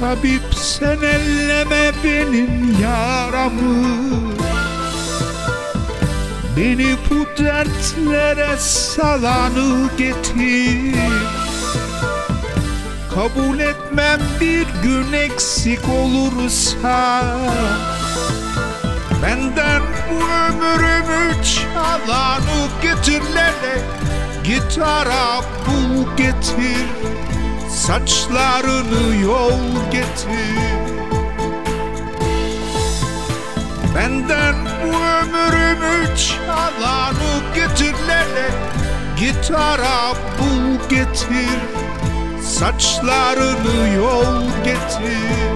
Tabip sen elleme benim yaramı, beni bu dertlere salanı getir. Kabul etmem bir gün eksik olursa, benden bu ömrümü çalanı getir lele. Gitara bul getir, saçlarını yol getir. Benden bu ömrümü çalanı getir lele. Gitara bul getir, saçlarını yol getir.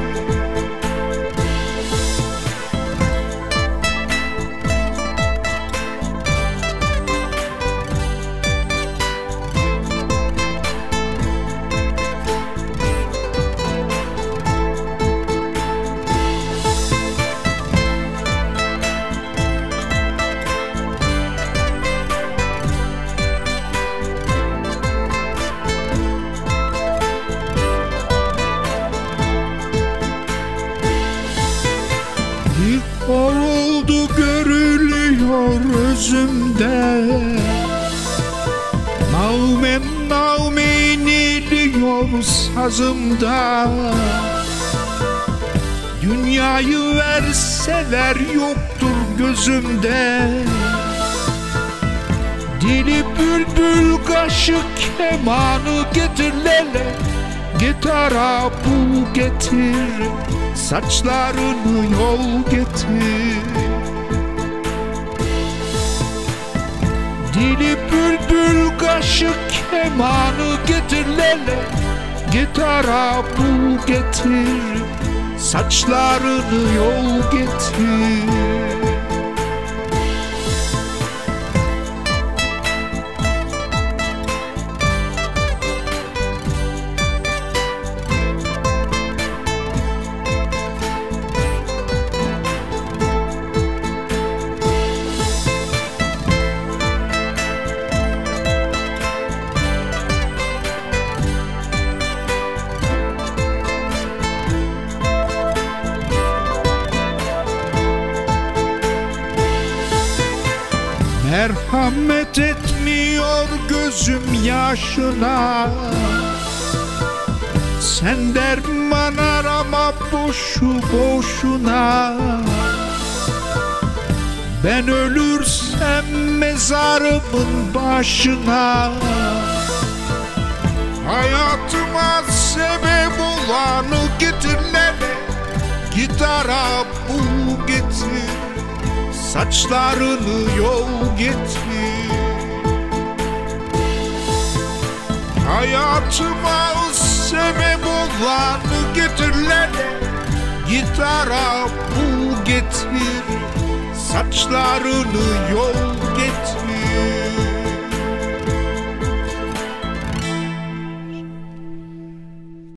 Hor oldu görülüyor özümde, Nağmem nağme iniliyor sazımda. Dünyayı verseler yoktur gözümde, dili bülbül kaşı kemanı getir lele. Gitara bul getir, saçlarını yol getir. Dili bülbül kaşı kemanı getir lele. Gitara bul getir, saçlarını yol getir. Merhamet etmiyor gözüm yaşına, sen derman arama boşu boşuna. Ben ölürsem mezarımın başına, hayatıma sebep olanı getir lele. Gitara bul getir, saçlarını yol getir. Hayatıma sebep olanı getir lele. Gitara bul getir, saçlarını yol getir.